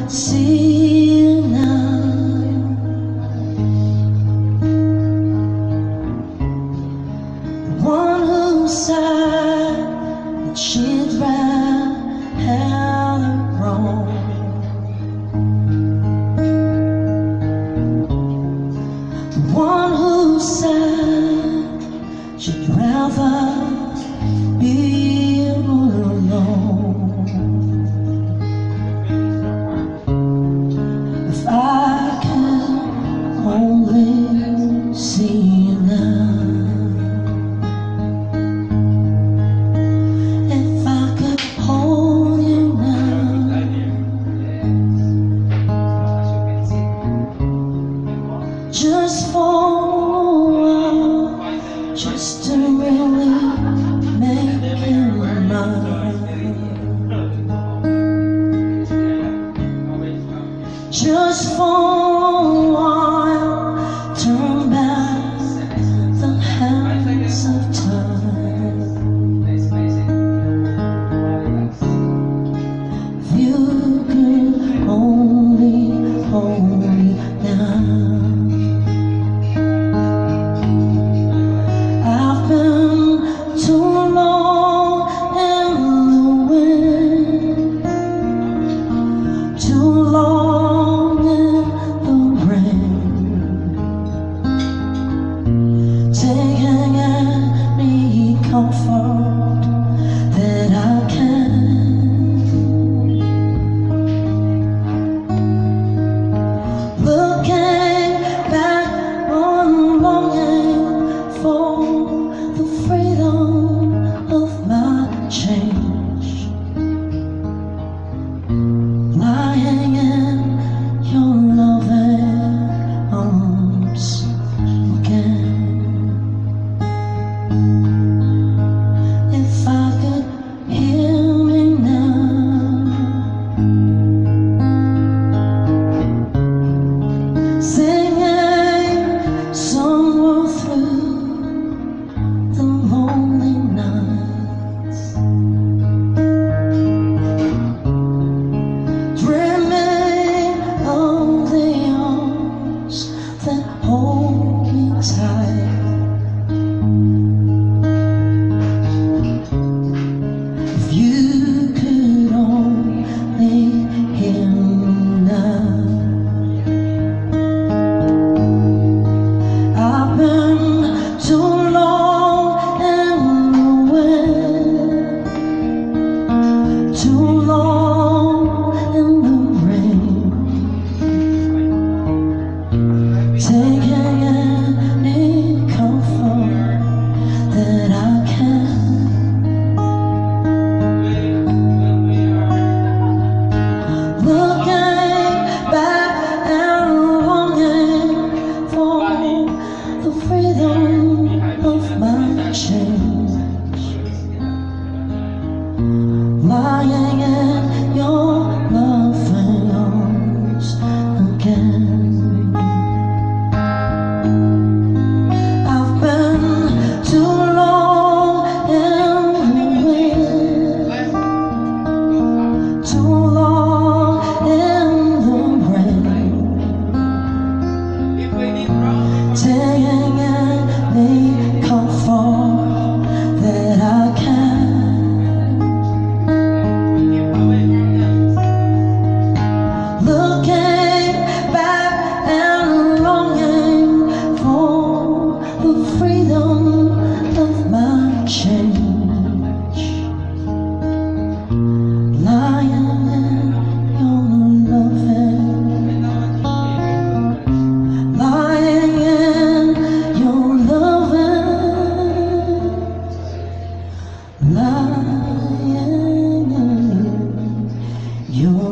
see now. The one who said that she'd rather wrong. The one who said she'd rather be alone. If I could only see now, if I could hold you now, just for a while, just to really make you mine, just for a while, turn back the hands of time. If you could only hold me now. I've been too long in the wind, too long in the rain, taking any comfort that I can. Looking back on longing for the freedom of my change, lying in your loving arms again. If I could hear me now, singing somewhere through the lonely nights, dreaming of the arms that hold me tight. If you could only hear me now. I've been too long in the wind, too long in the rain, taking any comfort that I can. Looking back and longing for the freedom of my change, lying in your loving arms again. I've been too long in the wind, too long in the rain, taking any comfort that I can. Looking back and longing for the freedom of my change, lying in your loving, lying in your loving, lying in your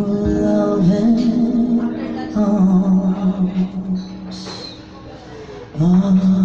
loving arms.